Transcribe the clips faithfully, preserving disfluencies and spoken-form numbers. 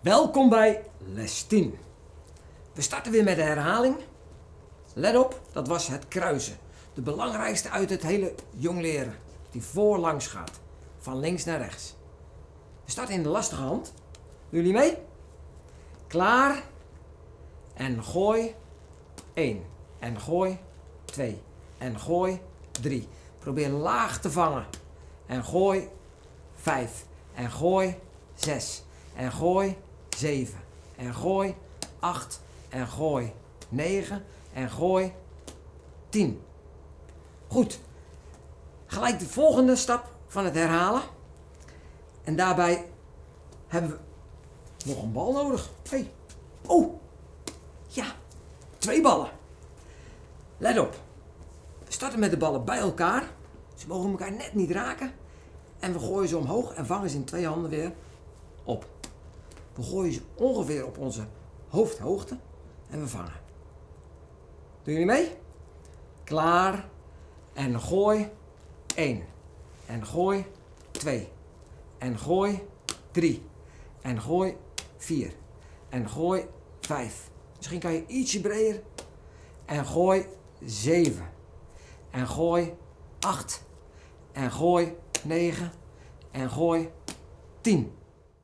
Welkom bij les tien. We starten weer met de herhaling. Let op, dat was het kruisen. De belangrijkste uit het hele jong leren. Die voorlangs gaat. Van links naar rechts. We starten in de lastige hand. Doen jullie mee? Klaar. En gooi één. En gooi twee. En gooi drie. Probeer laag te vangen. En gooi vijf. En gooi zes. En gooi zeven. En gooi acht. En gooi negen. En gooi tien. Goed. Gelijk de volgende stap van het herhalen. En daarbij hebben we nog een bal nodig. Hey. Oh. Ja. Twee ballen. Let op. We starten met de ballen bij elkaar. Ze mogen elkaar net niet raken. En we gooien ze omhoog en vangen ze in twee handen weer op. We gooien ze ongeveer op onze hoofdhoogte. En we vangen. Doen jullie mee? Klaar. En gooi één. En gooi twee. En gooi drie. En gooi vier. En gooi vijf. Misschien kan je ietsje breder. En gooi zeven. En gooi acht. En gooi negen. En gooi tien.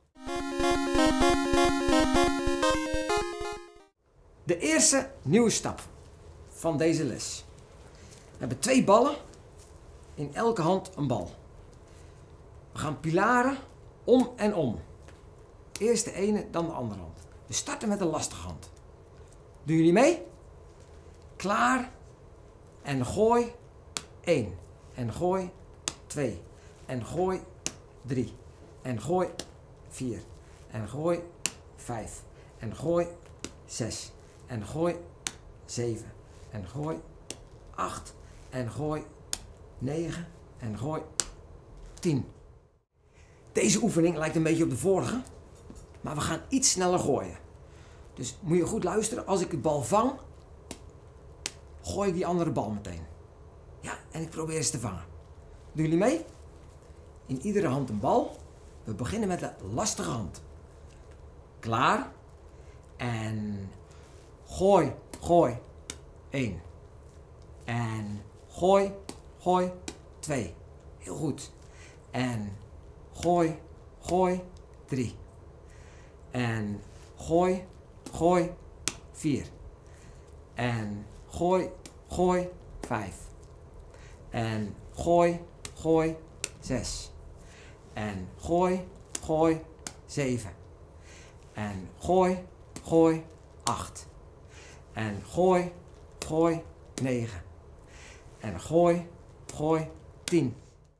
De eerste nieuwe stap van deze les. We hebben twee ballen. In elke hand een bal. We gaan pilaren om en om. Eerst de ene, dan de andere hand. We starten met de lastige hand. Doen jullie mee? Klaar. En gooi één. En gooi twee. En gooi drie. En gooi vier. En gooi vijf. En gooi zes. En gooi zeven. En gooi acht. En gooi negen. En gooi tien. Deze oefening lijkt een beetje op de vorige. Maar we gaan iets sneller gooien. Dus moet je goed luisteren. Als ik de bal vang, gooi ik die andere bal meteen. Ja, en ik probeer ze te vangen. Doen jullie mee? In iedere hand een bal. We beginnen met de lastige hand. Klaar. En gooi, gooi. één. En gooi, gooi. twee. Heel goed. En gooi, gooi. drie. En gooi, gooi. vier. En gooi, gooi. vijf. En gooi, gooi. zes. En gooi, gooi. zeven. En gooi, gooi. acht. En gooi, gooi. negen. En gooi, gooi. tien.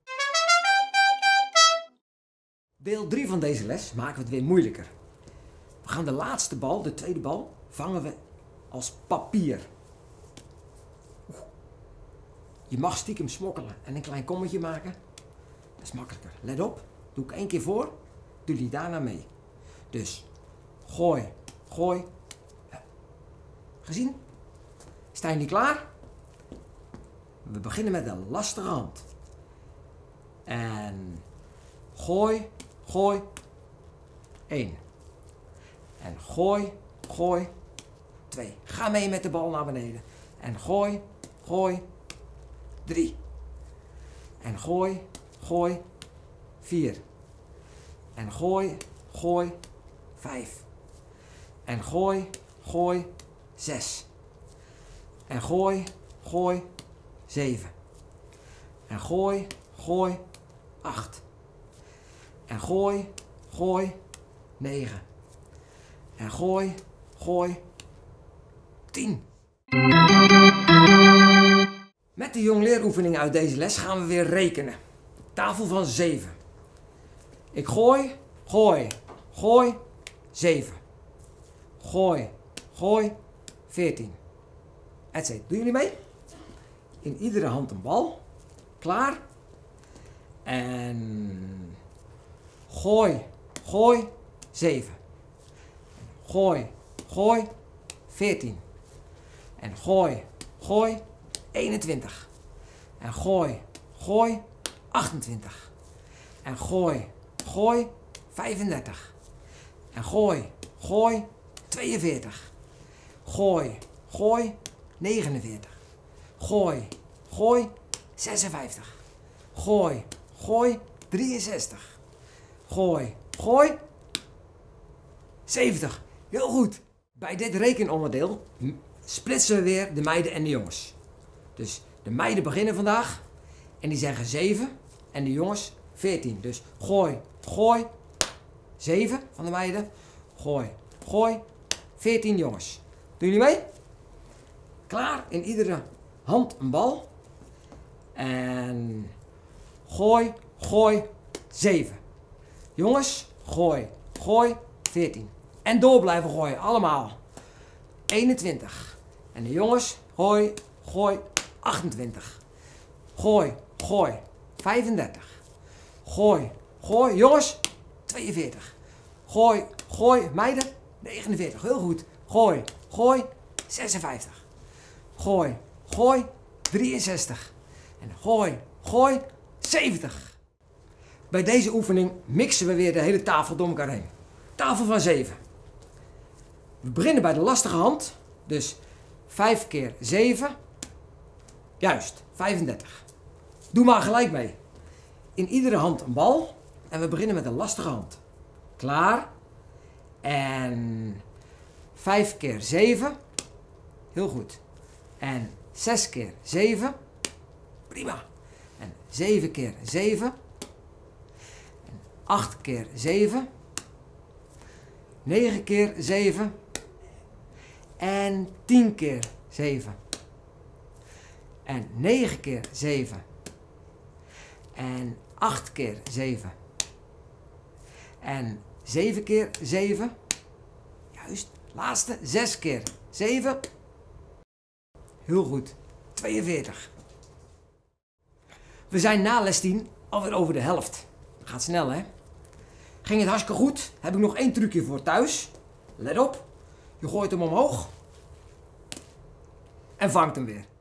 Deel drie van deze les maken we het weer moeilijker. We gaan de laatste bal, de tweede bal, vangen we als papier. Oeh. Je mag stiekem smokkelen en een klein kommetje maken. Dat is makkelijker. Let op, doe ik één keer voor, doe die daarna mee. Dus gooi, gooi. Gezien? Staan jullie klaar? We beginnen met de lastige hand. En gooi, gooi. één. En gooi, gooi. twee. Ga mee met de bal naar beneden. En gooi, gooi. drie. En gooi, gooi. vier. En gooi, gooi. vijf. En gooi, gooi. zes. En gooi, gooi. zeven. En gooi, gooi. acht. En gooi, gooi. negen. En gooi, gooi. tien. Met de jongleeroefeningen uit deze les gaan we weer rekenen. Tafel van zeven. Ik gooi, gooi, gooi. zeven. Gooi, gooi. veertien. Etcetera. Doen jullie mee? In iedere hand een bal. Klaar. En gooi, gooi. zeven. Gooi, gooi. veertien. En gooi, gooi. eenentwintig. En gooi, gooi. achtentwintig. En gooi, gooi. vijfendertig. En gooi, gooi, tweeënveertig. Gooi, gooi, negenenveertig. Gooi, gooi, zesenvijftig. Gooi, gooi, drieënzestig. Gooi, gooi, zeventig. Heel goed. Bij dit rekenonderdeel splitsen we weer de meiden en de jongens. Dus de meiden beginnen vandaag en die zeggen zeven en de jongens veertien. Dus gooi, gooi, zeven van de meiden. Gooi, gooi, veertien jongens. Doen jullie mee? Klaar, in iedere hand een bal. En gooi, gooi, zeven. Jongens, gooi, gooi, veertien. En door blijven gooien, allemaal. eenentwintig. En de jongens, gooi, gooi, achtentwintig. Gooi, gooi, vijfendertig. Gooi, gooi, jongens, tweeënveertig. Gooi, gooi, meiden, negenenveertig. Heel goed. Gooi, gooi, zesenvijftig. Gooi, gooi, drieënzestig. En gooi, gooi, zeventig. Bij deze oefening mixen we weer de hele tafel door elkaar heen. Tafel van zeven. We beginnen bij de lastige hand. Dus vijf keer zeven. Juist, vijfendertig. Doe maar gelijk mee. In iedere hand een bal. En we beginnen met de lastige hand. Klaar. En vijf keer zeven. Heel goed. En zes keer zeven. Prima. En zeven keer zeven. En acht keer zeven. negen keer zeven. En tien keer zeven. En negen keer zeven. En acht keer zeven. En zeven keer zeven. Juist. Laatste. zes keer zeven. Heel goed. tweeënveertig. We zijn na les tien alweer over de helft. Gaat snel, hè? Ging het hartstikke goed? Heb ik nog één trucje voor thuis. Let op. Je gooit hem omhoog. En vangt hem weer.